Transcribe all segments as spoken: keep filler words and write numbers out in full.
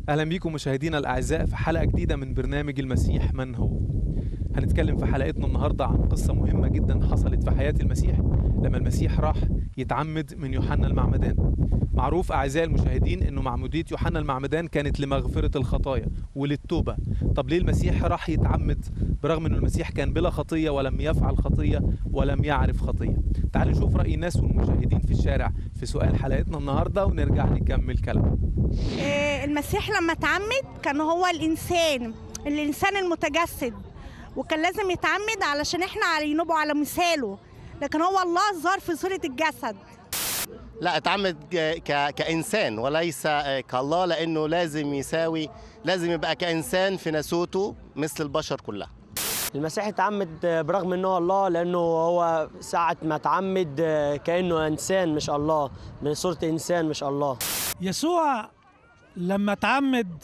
أهلا بيكم مشاهدينا الأعزاء في حلقة جديدة من برنامج المسيح من هو. هنتكلم في حلقتنا النهاردة عن قصة مهمة جدا حصلت في حياة المسيح لما المسيح راح يتعمد من يوحنا المعمدان. معروف أعزائي المشاهدين أنه معمودية يوحنا المعمدان كانت لمغفرة الخطايا وللتوبة. طب ليه المسيح راح يتعمد برغم أنه المسيح كان بلا خطية ولم يفعل خطية ولم يعرف خطية؟ تعالوا نشوف رأي الناس والمشاهدين في الشارع في سؤال حلقتنا النهاردة ونرجع نكمل كلام. المسيح لما اتعمد كان هو الإنسان الإنسان المتجسد، وكان لازم يتعمد علشان احنا ينبقوا على مثاله، لكن هو الله ظهر في صورة الجسد. لا، اتعمد ك... كإنسان وليس كالله، لأنه لازم يساوي، لازم يبقى كإنسان في ناسوته مثل البشر كلها. المسيح اتعمد برغم انه الله، لانه هو ساعة ما اتعمد كأنه انسان مش الله، من صورة انسان مش الله. يسوع لما اتعمد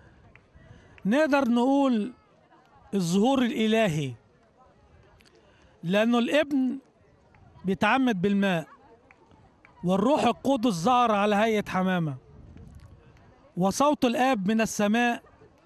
نقدر نقول الظهور الإلهي، لأنه الابن بيتعمد بالماء والروح القدس ظهر على هيئة حمامة، وصوت الآب من السماء: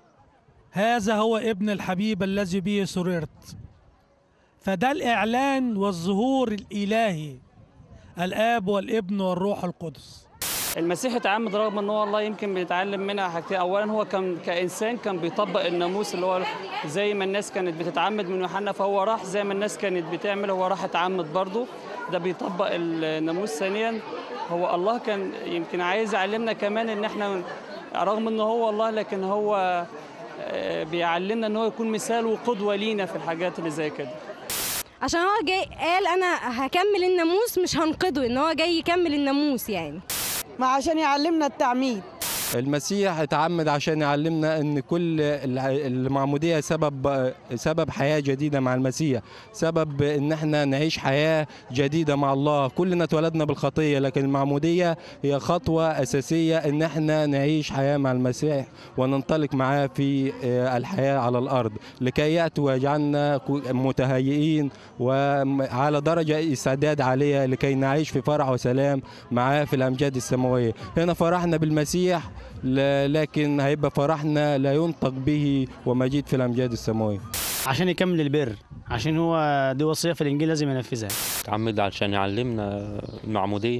هذا هو ابن الحبيب الذي به سررت. فده الإعلان والظهور الإلهي، الآب والابن والروح القدس. المسيح اتعمد رغم ان هو الله، يمكن بيتعلم منها حاجتين. اولا هو كان كانسان كان بيطبق الناموس، اللي هو زي ما الناس كانت بتتعمد من يوحنا، فهو راح زي ما الناس كانت بتعمل، هو راح اتعمد برضه، ده بيطبق الناموس. ثانيا هو الله كان يمكن عايز يعلمنا كمان ان احنا رغم ان هو الله، لكن هو بيعلمنا ان هو يكون مثال وقدوه لينا في الحاجات اللي زي كده. عشان هو جاي قال انا هكمل الناموس مش هنقضه، ان هو جاي يكمل الناموس يعني، ما عشان يعلمنا التعميد. المسيح اتعمد عشان يعلمنا ان كل المعموديه سبب سبب حياه جديده مع المسيح، سبب ان احنا نعيش حياه جديده مع الله. كلنا اتولدنا بالخطيه، لكن المعموديه هي خطوه اساسيه ان احنا نعيش حياه مع المسيح وننطلق معاه في الحياه على الارض، لكي ياتي ويجعلنا متهيئين وعلى درجه استعداد عاليه لكي نعيش في فرح وسلام معاه في الامجاد السماويه. هنا فرحنا بالمسيح، لكن هيبقى فرحنا لا ينطق به ومجيد في الامجاد السماويه. عشان يكمل البر، عشان هو دي وصيه في الانجيل لازم ينفذها. تعمد عشان يعلمنا المعموديه،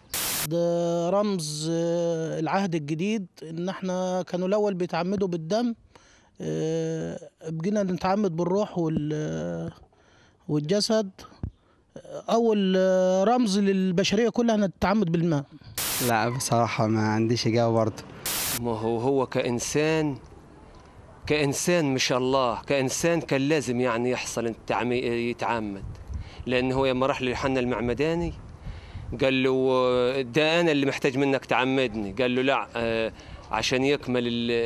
ده رمز العهد الجديد، ان احنا كانوا الاول بيتعمدوا بالدم، بقينا نتعمد بالروح والجسد. اول رمز للبشريه كلها نتعمد بالماء. لا بصراحة ما عنديش إجابة برضه. ما هو هو كإنسان كإنسان مش الله، كإنسان كان لازم يعني يحصل يتعمد، لأنه هو لما راح ليوحنا المعمداني قال له ده أنا اللي محتاج منك تعمدني، قال له لا عشان يكمل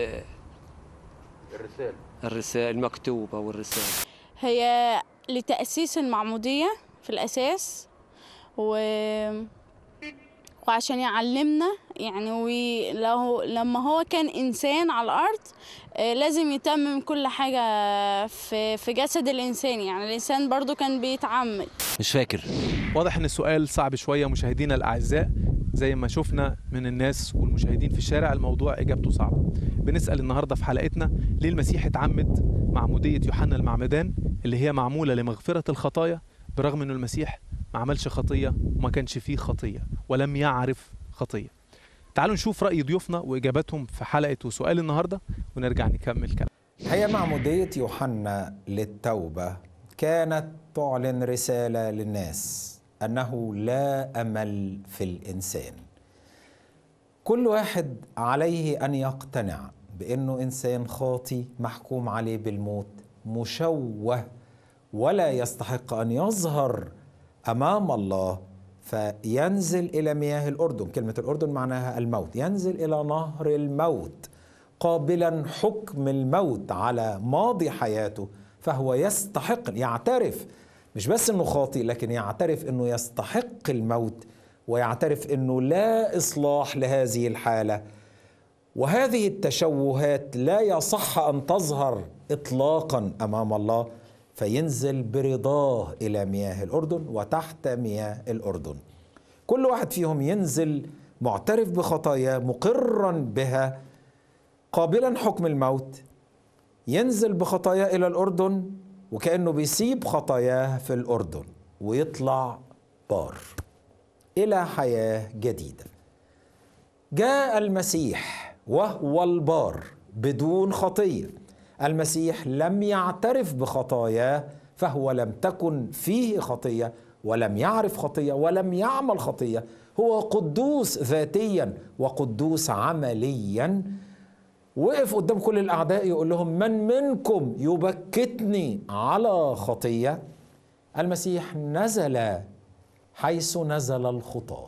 الرسالة الرسالة المكتوبة والرسالة. هي لتأسيس المعمودية في الأساس، و وعشان يعلمنا يعني، ولو لما هو كان إنسان على الأرض لازم يتمم كل حاجة في في جسد الإنسان، يعني الإنسان برضو كان بيتعمد. مش فاكر. واضح إن السؤال صعب شوية مشاهدينا الأعزاء، زي ما شفنا من الناس والمشاهدين في الشارع الموضوع إجابته صعبة. بنسأل النهاردة في حلقتنا ليه المسيح اتعمد معمودية يوحنا المعمدان اللي هي معمولة لمغفرة الخطايا، برغم إنه المسيح ما عملش خطية وما كانش فيه خطية ولم يعرف خطية. تعالوا نشوف رأي ضيوفنا وإجاباتهم في حلقة وسؤال النهاردة ونرجع نكمل كلام. هي معمودية يوحنا للتوبة كانت تعلن رسالة للناس أنه لا أمل في الإنسان. كل واحد عليه أن يقتنع بأنه إنسان خاطي محكوم عليه بالموت، مشوه ولا يستحق أن يظهر أمام الله، فينزل إلى مياه الأردن. كلمة الأردن معناها الموت، ينزل إلى نهر الموت قابلا حكم الموت على ماضي حياته، فهو يستحق، يعترف مش بس أنه خاطئ، لكن يعترف أنه يستحق الموت، ويعترف أنه لا إصلاح لهذه الحالة، وهذه التشوهات لا يصح أن تظهر إطلاقا أمام الله، فينزل برضاه إلى مياه الأردن وتحت مياه الأردن. كل واحد فيهم ينزل معترف بخطاياه مقرا بها، قابلا حكم الموت، ينزل بخطاياه إلى الأردن وكأنه بيسيب خطاياه في الأردن ويطلع بار إلى حياة جديدة. جاء المسيح وهو البار بدون خطية. المسيح لم يعترف بخطاياه، فهو لم تكن فيه خطية ولم يعرف خطية ولم يعمل خطية. هو قدوس ذاتيا وقدوس عمليا. وقف قدام كل الأعداء يقول لهم: من منكم يبكتني على خطية؟ المسيح نزل حيث نزل الخطاة،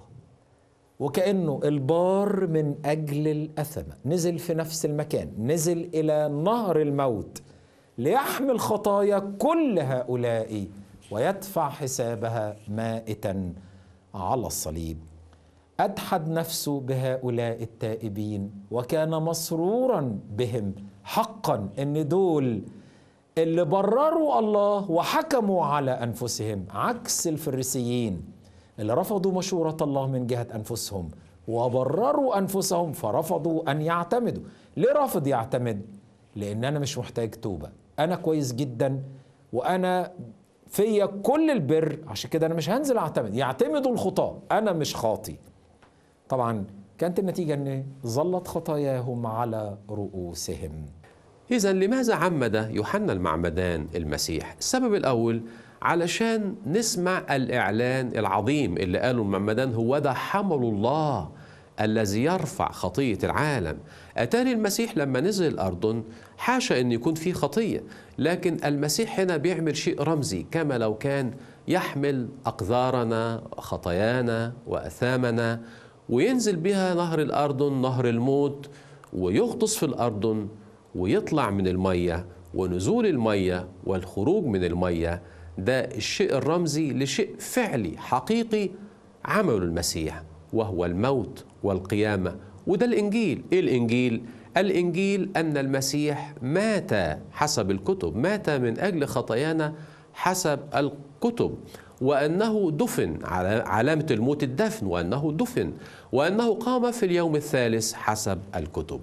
وكأنه البار من أجل الأثمة نزل في نفس المكان، نزل إلى نهر الموت ليحمل خطايا كل هؤلاء ويدفع حسابها مائتا على الصليب. أدحد نفسه بهؤلاء التائبين وكان مسرورا بهم حقا، إن دول اللي برروا الله وحكموا على أنفسهم، عكس الفريسيين اللي رفضوا مشورة الله من جهة أنفسهم وبرروا أنفسهم فرفضوا أن يعتمدوا. ليه رافض يعتمد؟ لأن أنا مش محتاج توبة، أنا كويس جدا وأنا فيا كل البر، عشان كده أنا مش هنزل أعتمد. يعتمدوا الخطاة، أنا مش خاطي. طبعا كانت النتيجة أن ظلت خطاياهم على رؤوسهم. إذن لماذا عمد يوحنا المعمدان المسيح؟ السبب الأول علشان نسمع الإعلان العظيم اللي قاله المعمدان: هو ده حمل الله الذي يرفع خطية العالم. أتاري المسيح لما نزل الأردن حاشا أن يكون فيه خطية، لكن المسيح هنا بيعمل شيء رمزي، كما لو كان يحمل أقذارنا خطايانا وأثامنا وينزل بها نهر الأردن، نهر الموت، ويغطس في الأردن ويطلع من المية. ونزول المية والخروج من المية ده الشيء الرمزي لشيء فعلي حقيقي عمله المسيح، وهو الموت والقيامة. وده الإنجيل. إيه الإنجيل؟ الإنجيل أن المسيح مات حسب الكتب، مات من أجل خطايانا حسب الكتب، وأنه دفن، على علامة الموت الدفن، وأنه دفن، وأنه قام في اليوم الثالث حسب الكتب.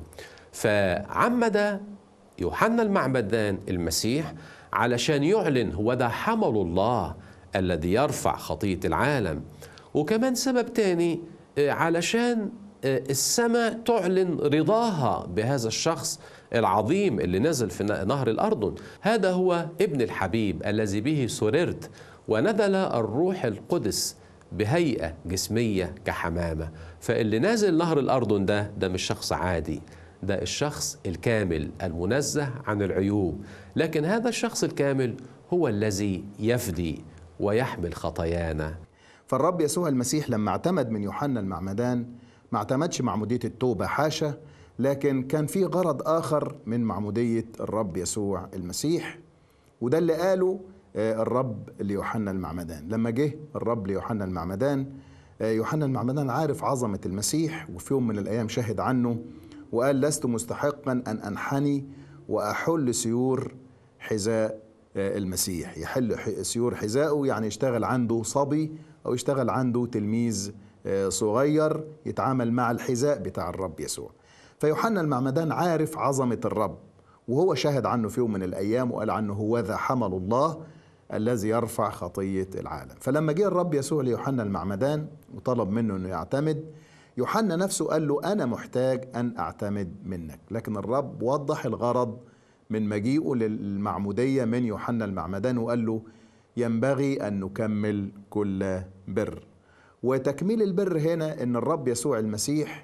فعمد يوحنا المعمدان المسيح علشان يعلن هو ده حمل الله الذي يرفع خطية العالم. وكمان سبب تاني علشان السماء تعلن رضاها بهذا الشخص العظيم اللي نزل في نهر الأردن. هذا هو ابن الحبيب الذي به سررت، ونزل الروح القدس بهيئة جسمية كحمامة. فاللي نازل نهر الأردن ده ده مش شخص عادي، ده الشخص الكامل المنزه عن العيوب. لكن هذا الشخص الكامل هو الذي يفدي ويحمل خطايانا. فالرب يسوع المسيح لما اعتمد من يوحنا المعمدان ما اعتمدش معمودية التوبة، حاشا، لكن كان في غرض آخر من معمودية الرب يسوع المسيح، وده اللي قاله الرب ليوحنا المعمدان. لما جه الرب ليوحنا المعمدان، يوحنا المعمدان عارف عظمة المسيح، وفي يوم من الأيام شهد عنه وقال: لست مستحقا أن أنحني وأحل سيور حذاء المسيح. يحل سيور حذائه يعني يشتغل عنده صبي أو يشتغل عنده تلميذ صغير يتعامل مع الحذاء بتاع الرب يسوع. فيوحنا المعمدان عارف عظمة الرب، وهو شهد عنه في يوم من الأيام وقال عنه: هو ذا حمل الله الذي يرفع خطية العالم. فلما جه الرب يسوع ليوحنا المعمدان وطلب منه أنه يعتمد، يوحنا نفسه قال له: أنا محتاج أن أعتمد منك. لكن الرب وضح الغرض من مجيئه للمعمودية من يوحنا المعمدان وقال له: ينبغي أن نكمل كل بر. وتكميل البر هنا أن الرب يسوع المسيح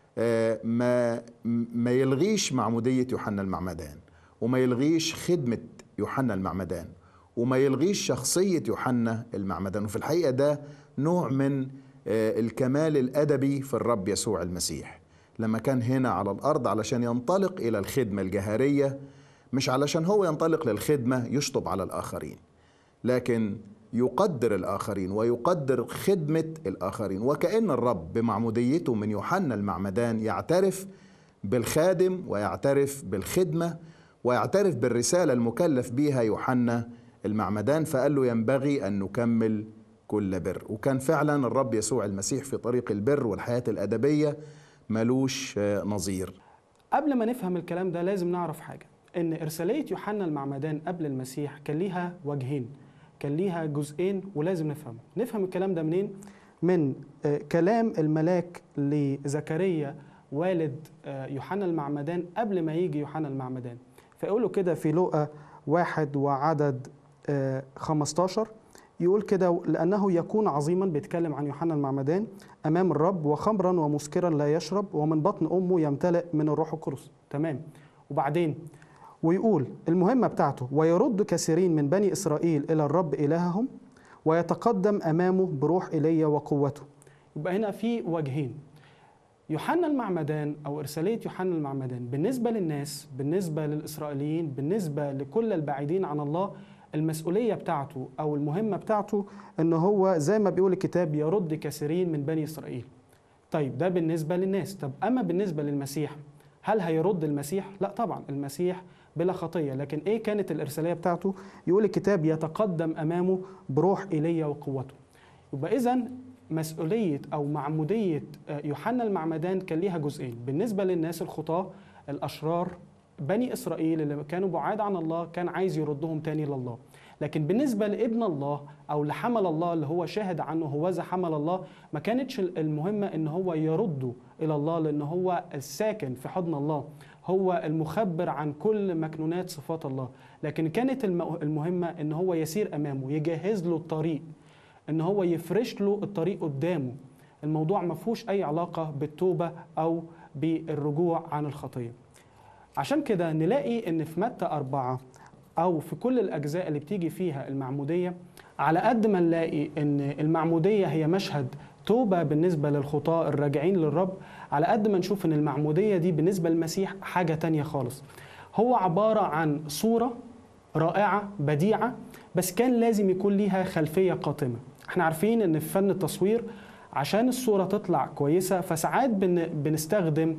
ما ما يلغيش معمودية يوحنا المعمدان، وما يلغيش خدمة يوحنا المعمدان، وما يلغيش شخصية يوحنا المعمدان. وفي الحقيقة ده نوع من الكمال الأدبي في الرب يسوع المسيح لما كان هنا على الأرض علشان ينطلق إلى الخدمة الجهارية، مش علشان هو ينطلق للخدمة يشطب على الآخرين، لكن يقدر الآخرين ويقدر خدمة الآخرين. وكأن الرب بمعموديته من يوحنا المعمدان يعترف بالخادم ويعترف بالخدمة ويعترف بالرسالة المكلف بيها يوحنا المعمدان، فقال له: ينبغي أن نكمل كل بر. وكان فعلا الرب يسوع المسيح في طريق البر والحياة الأدبية ملوش نظير. قبل ما نفهم الكلام ده لازم نعرف حاجة، إن إرسالية يوحنا المعمدان قبل المسيح كان ليها وجهين، كان ليها جزئين، ولازم نفهم نفهم الكلام ده منين؟ من كلام الملاك لزكريا والد يوحنا المعمدان قبل ما يجي يوحنا المعمدان. فيقولوا كده في لوقا واحد وعدد خمستاشر، يقول كده: لأنه يكون عظيما، بيتكلم عن يوحنا المعمدان، أمام الرب، وخمرا ومسكرا لا يشرب، ومن بطن أمه يمتلئ من الروح القدس. تمام. وبعدين ويقول المهمة بتاعته: ويرد كثيرين من بني إسرائيل إلى الرب إلههم، ويتقدم أمامه بروح إيليا وقوته. يبقى هنا في وجهين. يوحنا المعمدان أو إرسالية يوحنا المعمدان بالنسبة للناس، بالنسبة للإسرائيليين، بالنسبة لكل البعيدين عن الله، المسؤولية بتاعته أو المهمة بتاعته إن هو زي ما بيقول الكتاب يرد كثيرين من بني إسرائيل. طيب ده بالنسبة للناس. طب أما بالنسبة للمسيح، هل هيرد المسيح؟ لا طبعا، المسيح بلا خطية. لكن إيه كانت الإرسالية بتاعته؟ يقول الكتاب يتقدم أمامه بروح إيليا وقوته. يبقى إذن مسؤولية أو معمودية يوحنا المعمدان كان ليها جزئين، بالنسبة للناس الخطاة الأشرار بني إسرائيل اللي كانوا بعاد عن الله، كان عايز يردهم تاني لله. لكن بالنسبة لابن الله أو لحمل الله اللي هو شاهد عنه هوذا حمل الله، ما كانتش المهمة إن هو يرده إلى الله، لأن هو الساكن في حضن الله، هو المخبر عن كل مكنونات صفات الله. لكن كانت المهمة إن هو يسير أمامه، يجهز له الطريق، إن هو يفرش له الطريق قدامه. الموضوع ما فيهوش أي علاقة بالتوبة أو بالرجوع عن الخطية. عشان كده نلاقي إن في متى أربعة أو في كل الأجزاء اللي بتيجي فيها المعمودية، على قد ما نلاقي إن المعمودية هي مشهد توبة بالنسبة للخطاة الراجعين للرب، على قد ما نشوف إن المعمودية دي بالنسبة للمسيح حاجة تانية خالص. هو عبارة عن صورة رائعة بديعة، بس كان لازم يكون ليها خلفية قاتمة. احنا عارفين إن في فن التصوير عشان الصورة تطلع كويسة فساعات بنستخدم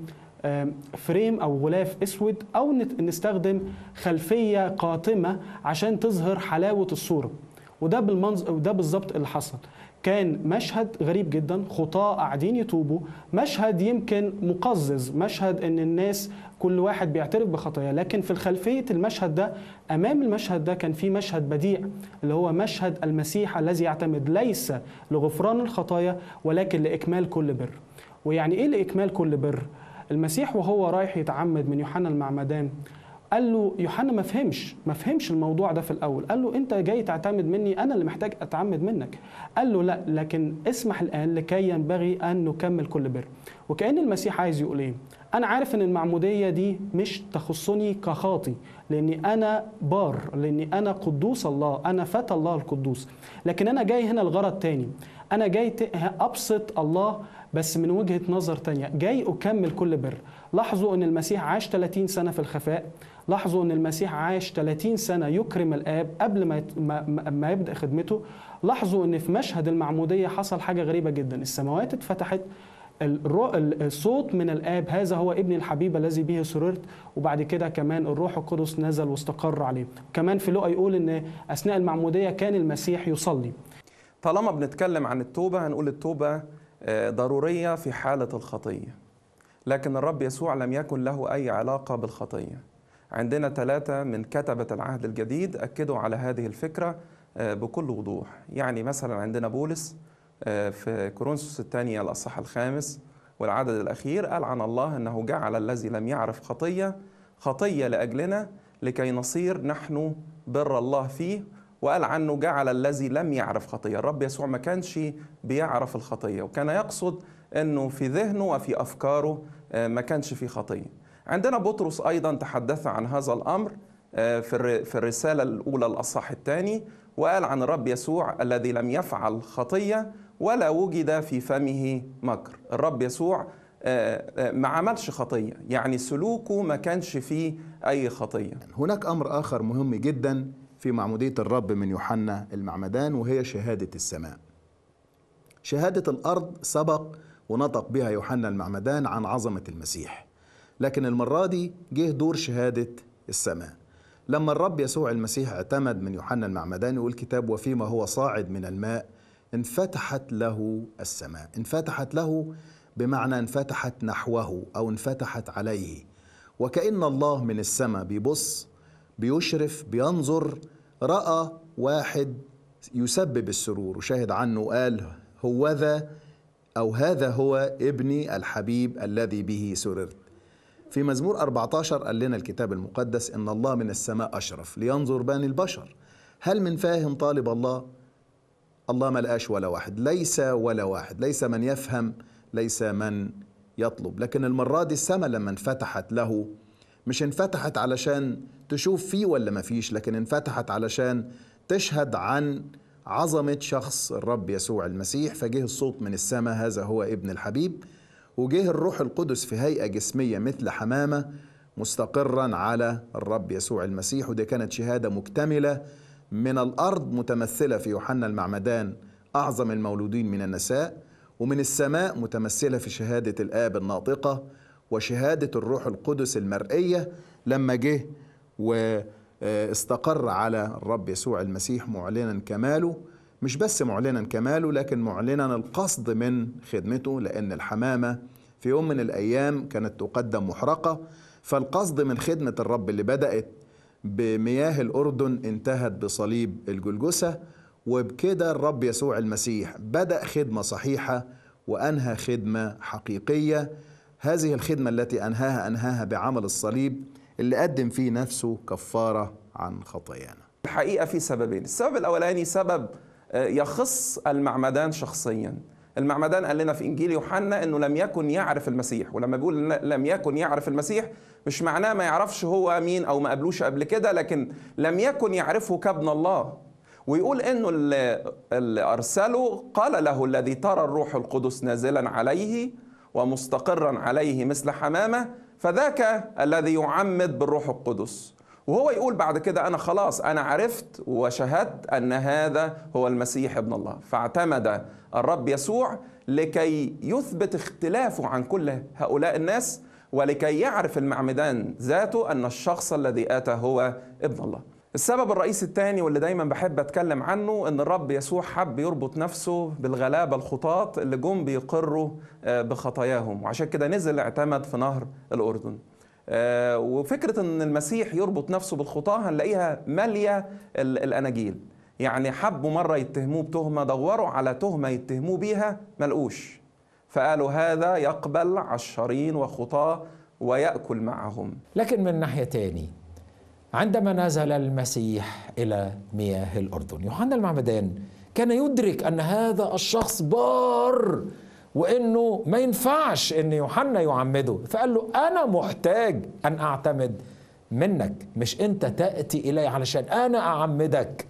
فريم أو غلاف أسود، أو نستخدم خلفية قاتمة عشان تظهر حلاوة الصورة. وده بالمنظر وده بالظبط اللي حصل. كان مشهد غريب جدا، خطاة قاعدين يتوبوا، مشهد يمكن مقزز، مشهد ان الناس كل واحد بيعترف بخطاياه، لكن في الخلفية المشهد ده، امام المشهد ده كان في مشهد بديع، اللي هو مشهد المسيح الذي يعتمد ليس لغفران الخطايا ولكن لإكمال كل بر. ويعني ايه لإكمال كل بر؟ المسيح وهو رايح يتعمد من يوحنا المعمدان، قال له يوحنا ما فهمش ما فهمش الموضوع ده في الأول، قال له أنت جاي تعتمد مني، أنا اللي محتاج أتعمد منك. قال له لا، لكن اسمح الآن لكي ينبغي أن نكمل كل بر. وكأن المسيح عايز يقول إيه؟ أنا عارف أن المعمودية دي مش تخصني كخاطي، لأني أنا بار، لأني أنا قدوس الله، أنا فتى الله القدوس، لكن أنا جاي هنا لغرض تاني، أنا جاي أبسط الله بس من وجهة نظر تانية، جاي أكمل كل بر. لاحظوا أن المسيح عاش ثلاثين سنة في الخفاء، لاحظوا أن المسيح عاش ثلاثين سنة يكرم الآب قبل ما, ما, ما يبدأ خدمته. لاحظوا أن في مشهد المعمودية حصل حاجة غريبة جدا، السماوات اتفتحت، الصوت من الآب هذا هو ابني الحبيب الذي به سررت، وبعد كده كمان الروح القدس نزل واستقر عليه. كمان في لوقا يقول أن أثناء المعمودية كان المسيح يصلي. طالما بنتكلم عن التوبة هنقول التوبة ضرورية في حالة الخطية، لكن الرب يسوع لم يكن له أي علاقة بالخطية. عندنا ثلاثة من كتبة العهد الجديد أكدوا على هذه الفكرة بكل وضوح. يعني مثلا عندنا بولس في كورنثوس الثانية الأصحاح الخامس والعدد الأخير قال عن الله أنه جعل الذي لم يعرف خطية خطية لأجلنا لكي نصير نحن بر الله فيه، وقال عنه جعل الذي لم يعرف خطية. الرب يسوع ما كانش بيعرف الخطية، وكان يقصد أنه في ذهنه وفي أفكاره ما كانش في خطية. عندنا بطرس أيضا تحدث عن هذا الأمر في الرسالة الأولى الأصحاح الثاني، وقال عن الرب يسوع الذي لم يفعل خطية ولا وجد في فمه مكر. الرب يسوع ما عملش خطية، يعني سلوكه ما كانش فيه أي خطية. هناك أمر آخر مهم جدا في معمودية الرب من يوحنا المعمدان، وهي شهادة السماء. شهادة الأرض سبق ونطق بها يوحنا المعمدان عن عظمة المسيح، لكن المرة دي جه دور شهادة السماء. لما الرب يسوع المسيح اعتمد من يوحنا المعمدان، يقول الكتاب وفيما هو صاعد من الماء انفتحت له السماء. انفتحت له بمعنى انفتحت نحوه أو انفتحت عليه، وكأن الله من السماء بيبص بيشرف بينظر، رأى واحد يسبب السرور وشاهد عنه وقال هوذا أو هذا هو ابني الحبيب الذي به سررت. في مزمور أربعة عشر قال لنا الكتاب المقدس إن الله من السماء أشرف لينظر بني البشر. هل من فاهم طالب الله؟ الله ملقاش ولا واحد، ليس ولا واحد، ليس من يفهم، ليس من يطلب. لكن المرة دي السماء لما انفتحت له، مش انفتحت علشان تشوف فيه ولا ما فيش، لكن انفتحت علشان تشهد عن عظمة شخص الرب يسوع المسيح. فجه الصوت من السماء هذا هو ابن الحبيب، وجه الروح القدس في هيئة جسمية مثل حمامة مستقرا على الرب يسوع المسيح. ودي كانت شهادة مكتملة من الأرض متمثلة في يوحنا المعمدان أعظم المولودين من النساء، ومن السماء متمثلة في شهادة الآب الناطقة وشهادة الروح القدس المرئية لما جه واستقر على الرب يسوع المسيح معلنا كماله. مش بس معلنا كماله، لكن معلنا القصد من خدمته، لأن الحمامة في يوم من الأيام كانت تقدم محرقة، فالقصد من خدمة الرب اللي بدأت بمياه الأردن انتهت بصليب الجلجسة. وبكده الرب يسوع المسيح بدأ خدمة صحيحة وأنهى خدمة حقيقية. هذه الخدمة التي أنهاها أنهاها بعمل الصليب اللي قدم فيه نفسه كفارة عن خطايانا. الحقيقة في سببين. السبب الأولاني سبب يخص المعمدان شخصيا. المعمدان قال لنا في إنجيل يوحنا أنه لم يكن يعرف المسيح، ولما بيقول لم يكن يعرف المسيح مش معناه ما يعرفش هو مين أو ما قابلوش قبل كده، لكن لم يكن يعرفه كابن الله. ويقول أنه اللي أرسله قال له الذي ترى الروح القدس نازلا عليه ومستقرا عليه مثل حمامة فذاك الذي يعمد بالروح القدس. وهو يقول بعد كده أنا خلاص أنا عرفت وشهدت أن هذا هو المسيح ابن الله. فاعتمد الرب يسوع لكي يثبت اختلافه عن كل هؤلاء الناس، ولكي يعرف المعمدان ذاته أن الشخص الذي آتى هو ابن الله. السبب الرئيسي الثاني واللي دايما بحب أتكلم عنه أن الرب يسوع حب يربط نفسه بالغلابة الخطاة اللي جم بيقروا بخطاياهم، وعشان كده نزل اعتمد في نهر الأردن. وفكرة أن المسيح يربط نفسه بالخطاة هنلاقيها مالية الأناجيل. يعني حبوا مرة يتهموه بتهمة، دوروا على تهمة يتهموه بيها ملقوش، فقالوا هذا يقبل عشرين وخطاة ويأكل معهم. لكن من ناحية تاني عندما نزل المسيح إلى مياه الأردن، يوحنا المعمدان كان يدرك أن هذا الشخص بار وإنه ما ينفعش إن يوحنا يعمده، فقال له أنا محتاج أن أعتمد منك، مش أنت تأتي إلي علشان أنا أعمدك.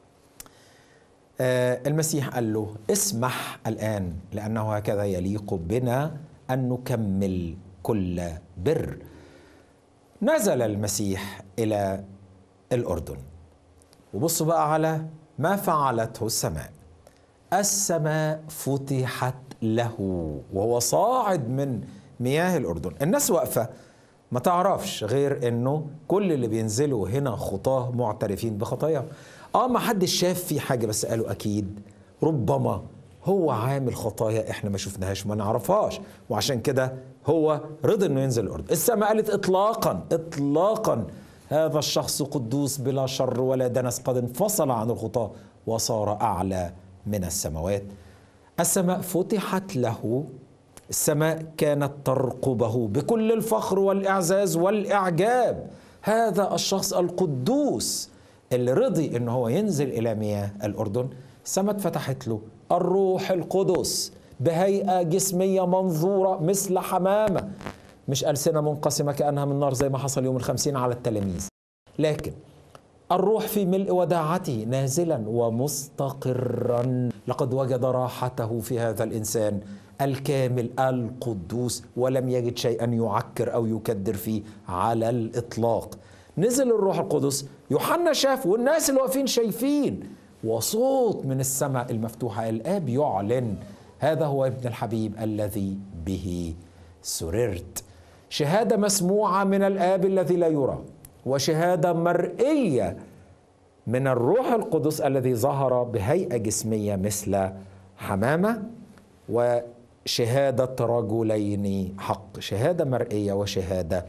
آه المسيح قال له اسمح الآن لأنه هكذا يليق بنا أن نكمل كل بر. نزل المسيح إلى الأردن، وبصوا بقى على ما فعلته السماء. السماء فتحت له وهو صاعد من مياه الأردن. الناس واقفة ما تعرفش غير انه كل اللي بينزلوا هنا خطاه معترفين بخطاياهم. اه ما حدش شاف فيه حاجة، بس قالوا اكيد ربما هو عامل خطايا احنا ما شفناهاش ما نعرفهاش، وعشان كده هو رضي انه ينزل الأردن. السماء قالت اطلاقا اطلاقا هذا الشخص قدوس بلا شر ولا دنس، قد انفصل عن الخطاه وصار اعلى من السماوات. السماء فتحت له، السماء كانت ترقبه بكل الفخر والإعزاز والإعجاب. هذا الشخص القدوس اللي رضي إنه هو ينزل إلى مياه الأردن. السماء اتفتحت له، الروح القدس بهيئة جسمية منظورة مثل حمامة، مش ألسنة منقسمة كأنها من نار زي ما حصل يوم الخمسين على التلاميذ، لكن الروح في ملء وداعته نازلا ومستقرا. لقد وجد راحته في هذا الإنسان الكامل القدوس، ولم يجد شيئا يعكر أو يكدر فيه على الإطلاق. نزل الروح القدس، يوحنا شاف والناس اللي واقفين شايفين، وصوت من السماء المفتوحة الآب يعلن هذا هو ابن الحبيب الذي به سررت. شهادة مسموعة من الآب الذي لا يرى، وشهادة مرئية من الروح القدس الذي ظهر بهيئة جسمية مثل حمامة، وشهادة رجلين حق، شهادة مرئية وشهادة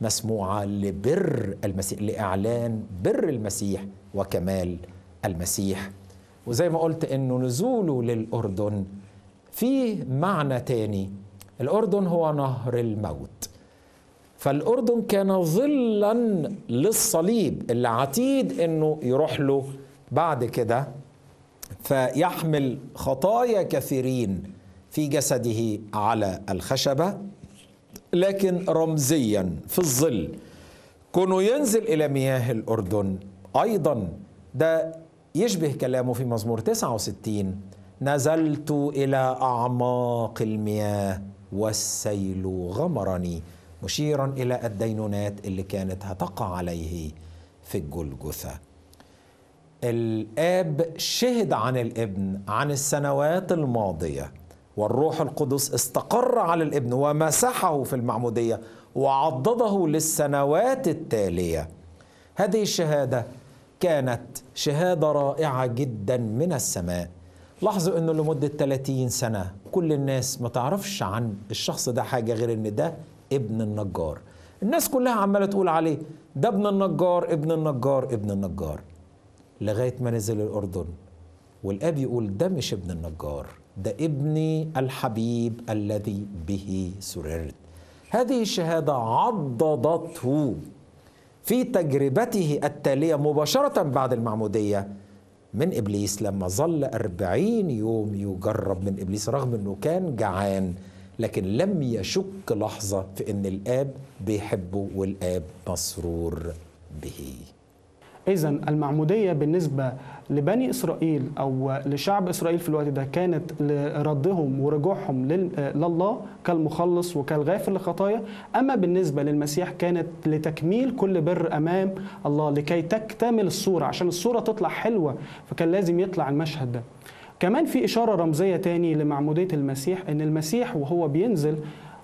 مسموعة لبر المسيح، لإعلان بر المسيح وكمال المسيح. وزي ما قلت إنه نزوله للأردن فيه معنى تاني. الأردن هو نهر الموت، فالأردن كان ظلا للصليب اللي عتيد إنه يروح له بعد كده، فيحمل خطايا كثيرين في جسده على الخشبة، لكن رمزيا في الظل كونه ينزل إلى مياه الأردن. أيضا ده يشبه كلامه في مزمور تسعة وستين: نزلت إلى أعماق المياه والسيل غمرني، مشيرا إلى الدينونات اللي كانت هتقع عليه في الجلجثة. الآب شهد عن الابن عن السنوات الماضية، والروح القدس استقر على الابن ومسحه في المعمودية وعضده للسنوات التالية. هذه الشهادة كانت شهادة رائعة جدا من السماء. لاحظوا انه لمدة ثلاثين سنة كل الناس ما تعرفش عن الشخص ده حاجة غير ان ده ابن النجار. الناس كلها عمالة تقول عليه ده ابن النجار ابن النجار ابن النجار، لغاية ما نزل الأردن والآب يقول ده مش ابن النجار، ده ابني الحبيب الذي به سررت. هذه الشهادة عضدته في تجربته التالية مباشرة بعد المعمودية من إبليس، لما ظل أربعين يوم يجرب من إبليس رغم أنه كان جعان، لكن لم يشك لحظة في أن الآب بيحبه والآب مسرور به. إذن المعمودية بالنسبة لبني إسرائيل أو لشعب إسرائيل في الوقت ده كانت لردهم ورجوعهم لله كالمخلص وكالغافر لخطايا، أما بالنسبة للمسيح كانت لتكميل كل بر أمام الله لكي تكتمل الصورة، عشان الصورة تطلع حلوة فكان لازم يطلع المشهد ده. كمان في إشارة رمزية تاني لمعمودية المسيح، إن المسيح وهو بينزل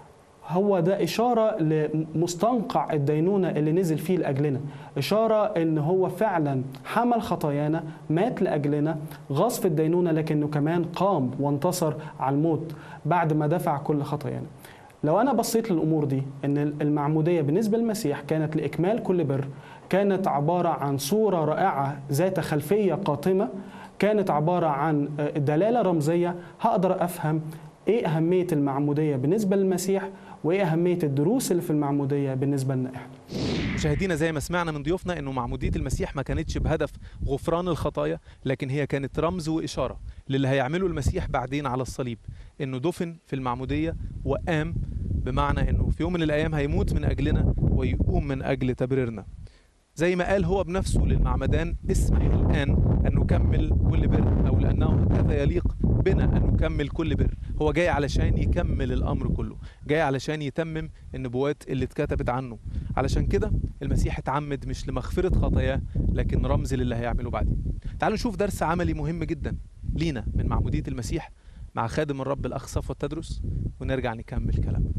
هو ده إشارة لمستنقع الدينونة اللي نزل فيه لأجلنا، إشارة إن هو فعلا حمل خطايانا، مات لأجلنا، غصف الدينونة، لكنه كمان قام وانتصر على الموت بعد ما دفع كل خطايانا. لو أنا بصيت للأمور دي، إن المعمودية بالنسبة للمسيح كانت لإكمال كل بر، كانت عبارة عن صورة رائعة ذات خلفية قاتمة، كانت عبارة عن دلالة رمزية، هقدر أفهم إيه أهمية المعمودية بالنسبة للمسيح وإيه أهمية الدروس اللي في المعمودية بالنسبة لنا إحنا. مشاهدينا، زي ما سمعنا من ضيوفنا إنه معمودية المسيح ما كانتش بهدف غفران الخطايا، لكن هي كانت رمز وإشارة للي هيعمله المسيح بعدين على الصليب، إنه دفن في المعمودية وقام، بمعنى إنه في يوم من الأيام هيموت من أجلنا ويقوم من أجل تبريرنا. زي ما قال هو بنفسه للمعمدان: اسمح الآن أن نكمل كل بر، أو لأنه هكذا يليق بنا أن نكمل كل بر. هو جاي علشان يكمل الأمر كله، جاي علشان يتمم النبوات اللي اتكتبت عنه. علشان كده المسيح اتعمد مش لمغفرة خطاياه، لكن رمز للي هيعمله بعدين. تعالوا نشوف درس عملي مهم جدا لينا من معمودية المسيح مع خادم الرب الأخ صفوت تدرس، ونرجع نكمل كلامنا.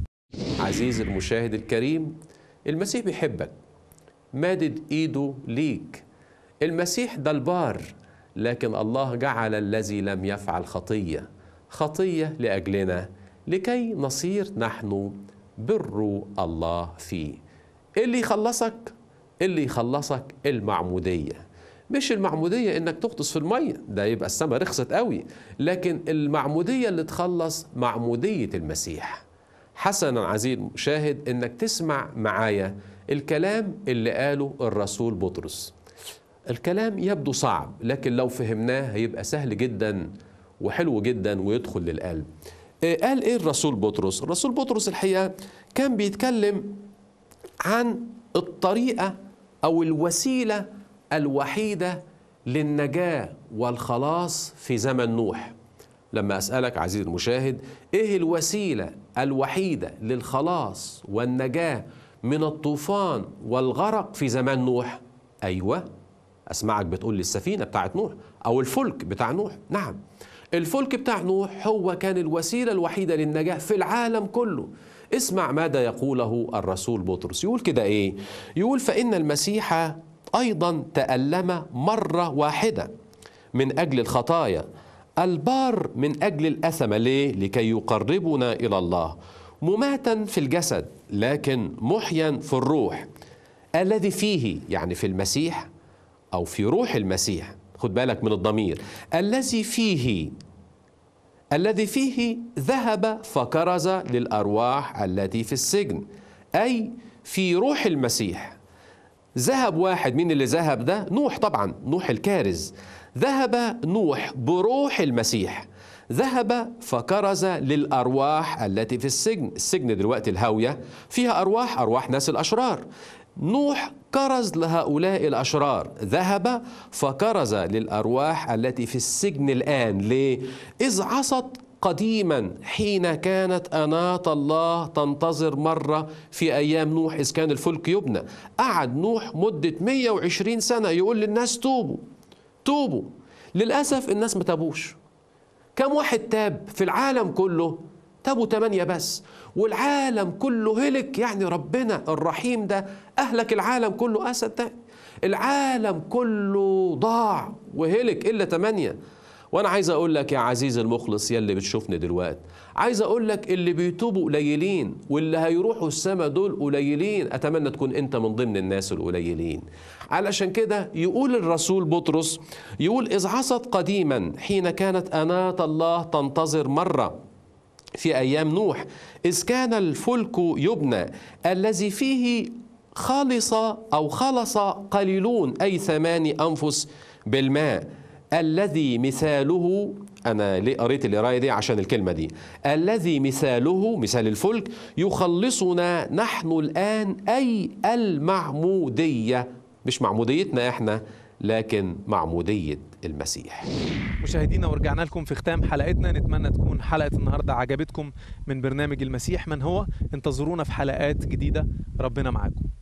عزيزي المشاهد الكريم، المسيح بيحبك، مادد ايده ليك. المسيح ده البار، لكن الله جعل الذي لم يفعل خطية خطية لأجلنا لكي نصير نحن بر الله فيه. اللي يخلصك اللي يخلصك المعمودية، مش المعمودية انك تغطس في المية، ده يبقى السما رخصت قوي، لكن المعمودية اللي تخلص معمودية المسيح. حسنا عزيزي المشاهد انك تسمع معايا الكلام اللي قاله الرسول بطرس. الكلام يبدو صعب، لكن لو فهمناه هيبقى سهل جدا وحلو جدا ويدخل للقلب. قال ايه الرسول بطرس؟ الرسول بطرس الحقيقة كان بيتكلم عن الطريقة أو الوسيلة الوحيدة للنجاة والخلاص في زمن نوح. لما أسألك عزيزي المشاهد ايه الوسيلة الوحيدة للخلاص والنجاة من الطوفان والغرق في زمان نوح؟ أيوة، أسمعك بتقول لي السفينة بتاعت نوح أو الفلك بتاع نوح. نعم، الفلك بتاع نوح هو كان الوسيلة الوحيدة للنجاة في العالم كله. اسمع ماذا يقوله الرسول بطرس، يقول كده ايه؟ يقول: فإن المسيح أيضا تألم مرة واحدة من أجل الخطايا، البار من أجل الأثم. ليه؟ لكي يقربنا إلى الله، مماتا في الجسد لكن محيا في الروح، الذي فيه يعني في المسيح أو في روح المسيح. خد بالك من الضمير، الذي فيه الذي فيه ذهب فكرز للأرواح التي في السجن، أي في روح المسيح. ذهب واحد، مين اللي ذهب ده؟ نوح طبعا، نوح الكارز. ذهب نوح بروح المسيح، ذهب فكرز للأرواح التي في السجن. السجن دلوقتي الهاوية فيها أرواح، أرواح ناس الأشرار. نوح كرز لهؤلاء الأشرار، ذهب فكرز للأرواح التي في السجن الآن. ليه؟ إذ عصت قديما حين كانت أناة الله تنتظر مرة في أيام نوح إذ كان الفلك يبنى. قعد نوح مدة مئة وعشرين سنة يقول للناس توبوا توبوا. للأسف الناس ما تابوش. كم واحد تاب في العالم كله؟ تابوا ثمانية بس، والعالم كله هلك. يعني ربنا الرحيم ده أهلك العالم كله. أسد العالم كله ضاع وهلك إلا ثمانية. وأنا عايز أقول لك يا عزيزي المخلص يلي بتشوفني دلوقتي، عايز أقول لك اللي بيتوبوا قليلين واللي هيروحوا السما دول قليلين. أتمنى تكون أنت من ضمن الناس القليلين. علشان كده يقول الرسول بطرس، يقول إذ عصت قديما حين كانت أناة الله تنتظر مرة في أيام نوح إذ كان الفلك يبنى، الذي فيه خلص أو خلص قليلون، أي ثماني أنفس بالماء، الذي مثاله، أنا ليه قريت القراية دي؟ عشان الكلمة دي، الذي مثاله مثال الفلك يخلصنا نحن الآن، أي المعمودية، مش معموديتنا إحنا لكن معمودية المسيح. مشاهدينا، ورجعنا لكم في ختام حلقتنا. نتمنى تكون حلقة النهاردة عجبتكم من برنامج المسيح من هو. انتظرونا في حلقات جديدة. ربنا معاكم.